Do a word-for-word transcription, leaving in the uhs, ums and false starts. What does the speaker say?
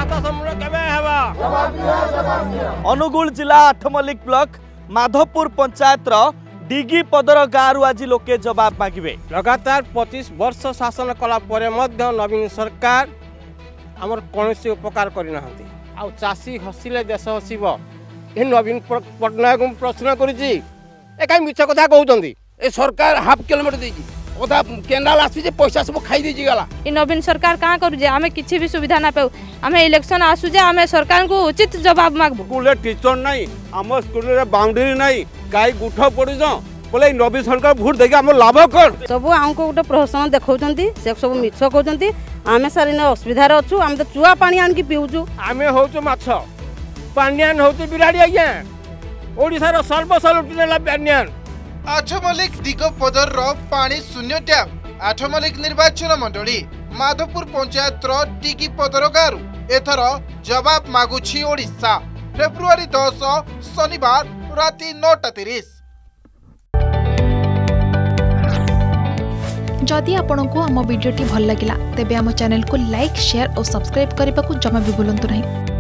अनुगुल जिला आठमल्लिक ब्लॉक माधवपुर पंचायत डिगी पदर गाँव आज लोके जवाब मागिबे। लगातार पच्चीस वर्ष शासन कला परे मध्य नवीन सरकार आमर कौन उपकार करना आउ चाषी हसिले देश हसब ये नवीन पट्टनायक प्रश्न करी मिछ कथा कहते ए सरकार हाफ किलोमीटर देगी ओदा केनाल आसी पैसा सब खाई दीजिए गला। ये नवीन सरकार कहाँ करू आमे किसी भी सुविधा ना पाऊ आमे इलेक्शन आसु जे आमे सरकार को उचित जवाब मागबो। स्कूल टीचर नहीं आम स्कूल रे बाउंड्री नहीं गाई गुठ पड़ बोले नवीन सरकार भोट देके आम लाभ कर सब आमको गोटे प्रहसन देखौचंती से सब मिछ कहउचंती आमे सारी ने असुविधा रे अछु आमे तो चुआ पानी आन की पिउचु आमे होचु माछ पानियान होचु बिराडी आज्ञा ओडिसा रो सर्वसलुटी नेला पानियान। आठमल्लिक दिगपदर पानी शून्य टैप आठमल्लिक निर्वाचन मंडली माधवपुर पंचायत डिगी पदर गारू एथर जवाब मागुछि ओडिशा। फेब्रुआरी दस शनिवार राति नौटा तीस। जदि आपंक आम भिडी भल लगा तेब आम चैनल को लाइक शेयर और सब्सक्राइब करने को जमा भी भूलु नहीं।